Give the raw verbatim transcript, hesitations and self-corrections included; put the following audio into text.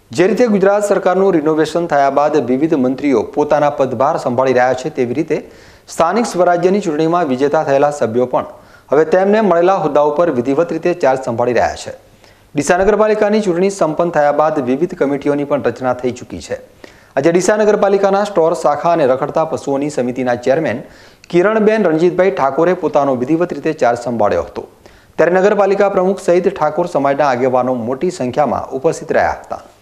જે રીતે ગુજરાત સરકારનું રિનોવેશન થયા બાદ વિવિધ મંત્રીઓ પોતાના પદભાર સંભાળી રહ્યા છે, તેવી રીતે સ્થાનિક સ્વરાજ્યની ચૂંટણીમાં વિજેતા થયેલા સભ્યો પણ હવે તેમને મળેલા હોદ્દાઓ પર વિધિવત રીતે ચાર્જ સંભાળી રહ્યા છે। ડીસા નગરપાલિકાની ચૂંટણી સંપન્ન થયા બાદ વિવિધ કમિટીઓની પણ રચના થઈ ચૂકી છે। આજે ડીસા નગરપાલિકાના સ્ટોર શાખા અને રખડતા પશુઓની સમિતિના ચેરમેન કિરણબેન રણજીતભાઈ ઠાકોરે પોતાનો વિધિવત રીતે ચાર્જ સંભાળ્યો હતો, ત્યારે નગરપાલિકા પ્રમુખ સહિત ઠાકોર સમાજના આગેવાનો મોટી સંખ્યામાં ઉપસ્થિત રહ્યા હતા।